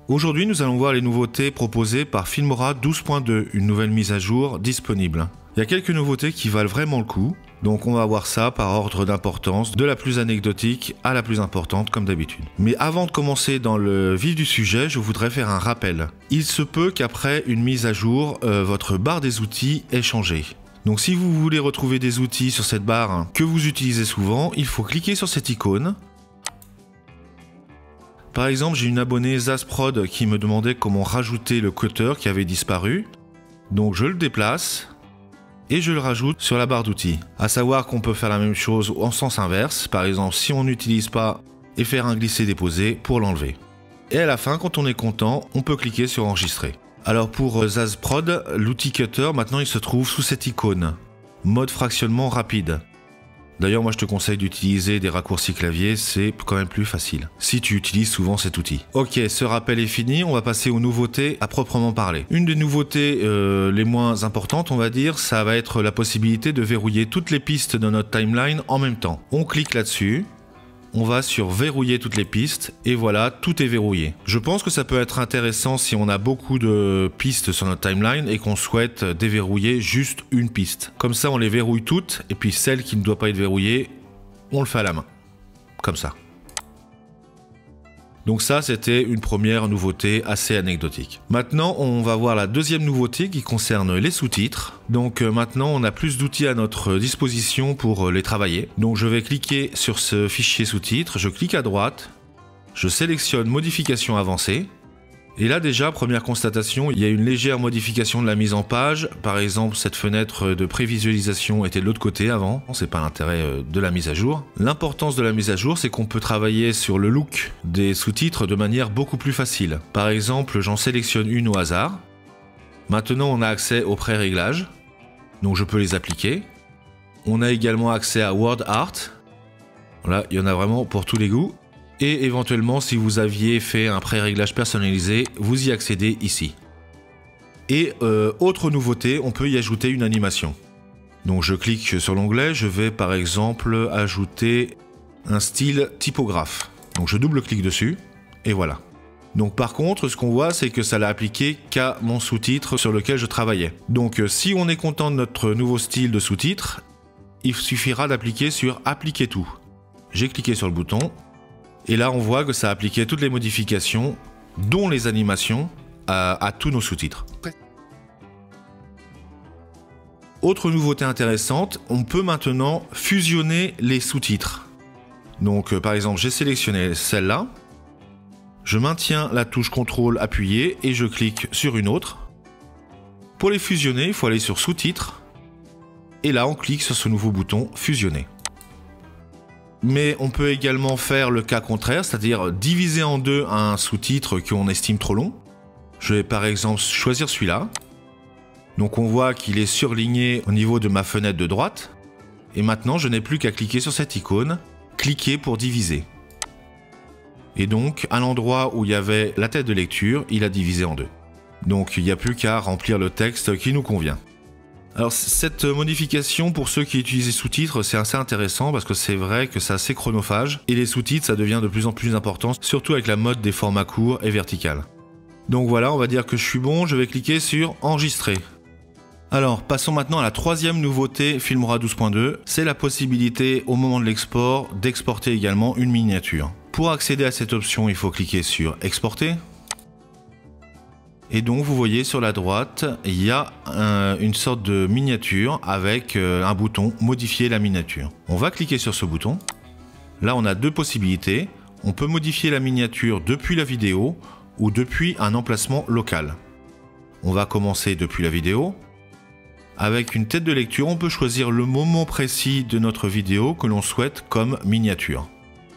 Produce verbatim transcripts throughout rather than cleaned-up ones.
Aujourd'hui, nous allons voir les nouveautés proposées par Filmora douze point deux, une nouvelle mise à jour disponible. Il y a quelques nouveautés qui valent vraiment le coup, donc on va voir ça par ordre d'importance, de la plus anecdotique à la plus importante comme d'habitude. Mais avant de commencer dans le vif du sujet, je voudrais faire un rappel. Il se peut qu'après une mise à jour, euh, votre barre des outils ait changé. Donc si vous voulez retrouver des outils sur cette barre que vous utilisez souvent, il faut cliquer sur cette icône. Par exemple, j'ai une abonnée Zazprod qui me demandait comment rajouter le cutter qui avait disparu. Donc je le déplace et je le rajoute sur la barre d'outils. À savoir qu'on peut faire la même chose en sens inverse. Par exemple, si on n'utilise pas, et faire un glisser-déposer pour l'enlever. Et à la fin, quand on est content, on peut cliquer sur enregistrer. Alors pour Zazprod, l'outil cutter, maintenant il se trouve sous cette icône. Mode fractionnement rapide. D'ailleurs, moi je te conseille d'utiliser des raccourcis clavier, c'est quand même plus facile, si tu utilises souvent cet outil. Ok, ce rappel est fini, on va passer aux nouveautés à proprement parler. Une des nouveautés euh, les moins importantes, on va dire, ça va être la possibilité de verrouiller toutes les pistes de notre timeline en même temps. On clique là-dessus. On va sur verrouiller toutes les pistes et voilà, tout est verrouillé. Je pense que ça peut être intéressant si on a beaucoup de pistes sur notre timeline et qu'on souhaite déverrouiller juste une piste. Comme ça, on les verrouille toutes et puis celle qui ne doit pas être verrouillée, on le fait à la main. Comme ça. Donc ça, c'était une première nouveauté assez anecdotique. Maintenant, on va voir la deuxième nouveauté qui concerne les sous-titres. Donc euh, maintenant, on a plus d'outils à notre disposition pour euh, les travailler. Donc je vais cliquer sur ce fichier sous-titres, je clique à droite, je sélectionne modification avancée. Et là déjà, première constatation, il y a une légère modification de la mise en page. Par exemple, cette fenêtre de prévisualisation était de l'autre côté avant. C'est pas l'intérêt de la mise à jour. L'importance de la mise à jour, c'est qu'on peut travailler sur le look des sous-titres de manière beaucoup plus facile. Par exemple, j'en sélectionne une au hasard. Maintenant, on a accès aux pré-réglages. Donc je peux les appliquer. On a également accès à Word Art. Voilà, il y en a vraiment pour tous les goûts. Et éventuellement, si vous aviez fait un pré-réglage personnalisé, vous y accédez ici. Et euh, autre nouveauté, on peut y ajouter une animation. Donc je clique sur l'onglet, je vais par exemple ajouter un style typographe. Donc je double-clique dessus, et voilà. Donc par contre, ce qu'on voit, c'est que ça l'a appliqué qu'à mon sous-titre sur lequel je travaillais. Donc euh, si on est content de notre nouveau style de sous-titre, il suffira d'appliquer sur « Appliquer tout ». J'ai cliqué sur le bouton. Et là, on voit que ça a appliqué toutes les modifications, dont les animations, à, à tous nos sous-titres. Autre nouveauté intéressante, on peut maintenant fusionner les sous-titres. Donc, euh, par exemple, j'ai sélectionné celle-là. Je maintiens la touche contrôle appuyée et je clique sur une autre. Pour les fusionner, il faut aller sur sous-titres. Et là, on clique sur ce nouveau bouton fusionner. Mais on peut également faire le cas contraire, c'est-à-dire diviser en deux un sous-titre qu'on estime trop long. Je vais par exemple choisir celui-là. Donc on voit qu'il est surligné au niveau de ma fenêtre de droite. Et maintenant, je n'ai plus qu'à cliquer sur cette icône, cliquer pour diviser. Et donc, à l'endroit où il y avait la tête de lecture, il a divisé en deux. Donc il n'y a plus qu'à remplir le texte qui nous convient. Alors cette modification pour ceux qui utilisent les sous-titres, c'est assez intéressant parce que c'est vrai que c'est assez chronophage et les sous-titres ça devient de plus en plus important, surtout avec la mode des formats courts et verticales. Donc voilà, on va dire que je suis bon, je vais cliquer sur enregistrer. Alors passons maintenant à la troisième nouveauté Filmora douze point deux, c'est la possibilité au moment de l'export d'exporter également une miniature. Pour accéder à cette option, il faut cliquer sur exporter. Et donc vous voyez sur la droite, il y a un, une sorte de miniature avec euh, un bouton modifier la miniature. On va cliquer sur ce bouton. Là on a deux possibilités. On peut modifier la miniature depuis la vidéo ou depuis un emplacement local. On va commencer depuis la vidéo. Avec une tête de lecture, on peut choisir le moment précis de notre vidéo que l'on souhaite comme miniature.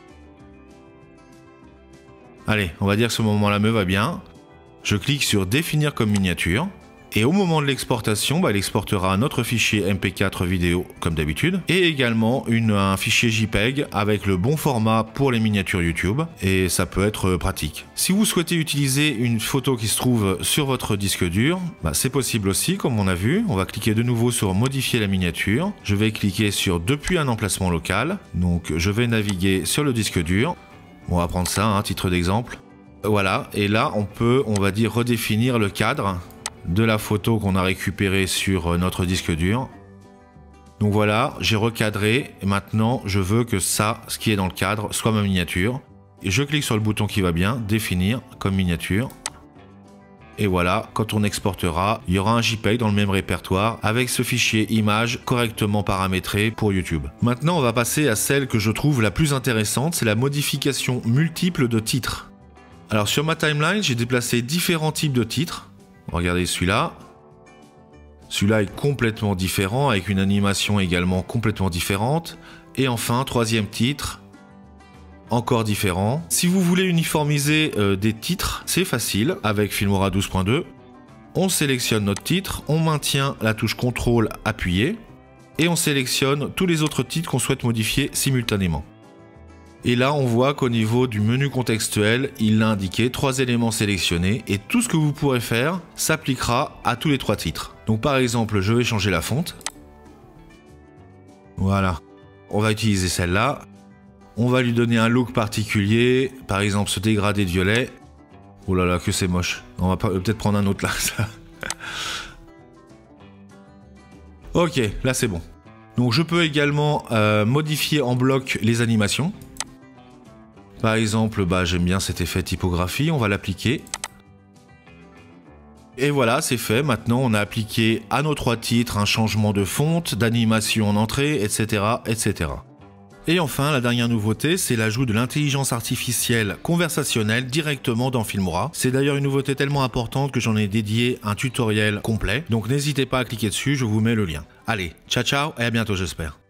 Allez, on va dire que ce moment-là me va bien. Je clique sur définir comme miniature et au moment de l'exportation, bah, il exportera notre fichier M P quatre vidéo comme d'habitude et également une, un fichier JPEG avec le bon format pour les miniatures YouTube et ça peut être pratique. Si vous souhaitez utiliser une photo qui se trouve sur votre disque dur, bah, c'est possible aussi comme on a vu. On va cliquer de nouveau sur modifier la miniature. Je vais cliquer sur depuis un emplacement local. Donc je vais naviguer sur le disque dur. On va prendre ça, un hein, titre d'exemple. Voilà, et là on peut, on va dire, redéfinir le cadre de la photo qu'on a récupérée sur notre disque dur. Donc voilà, j'ai recadré et maintenant je veux que ça, ce qui est dans le cadre, soit ma miniature. Et je clique sur le bouton qui va bien, définir comme miniature. Et voilà, quand on exportera, il y aura un JPEG dans le même répertoire avec ce fichier image correctement paramétré pour YouTube. Maintenant, on va passer à celle que je trouve la plus intéressante, c'est la modification multiple de titres. Alors sur ma timeline, j'ai déplacé différents types de titres. Regardez celui-là. Celui-là est complètement différent, avec une animation également complètement différente. Et enfin, troisième titre, encore différent. Si vous voulez uniformiser euh, des titres, c'est facile avec Filmora douze point deux. On sélectionne notre titre, on maintient la touche contrôle appuyée et on sélectionne tous les autres titres qu'on souhaite modifier simultanément. Et là, on voit qu'au niveau du menu contextuel, il a indiqué trois éléments sélectionnés et tout ce que vous pourrez faire s'appliquera à tous les trois titres. Donc par exemple, je vais changer la fonte. Voilà. On va utiliser celle-là. On va lui donner un look particulier, par exemple ce dégradé de violet. Oh là là, que c'est moche. On va peut-être prendre un autre là. Ça. Ok, là c'est bon. Donc je peux également euh, modifier en bloc les animations. Par exemple, bah, j'aime bien cet effet typographie, on va l'appliquer. Et voilà, c'est fait. Maintenant, on a appliqué à nos trois titres un changement de fonte, d'animation en entrée, et cetera, et cetera. Et enfin, la dernière nouveauté, c'est l'ajout de l'intelligence artificielle conversationnelle directement dans Filmora. C'est d'ailleurs une nouveauté tellement importante que j'en ai dédié un tutoriel complet. Donc n'hésitez pas à cliquer dessus, je vous mets le lien. Allez, ciao ciao et à bientôt j'espère.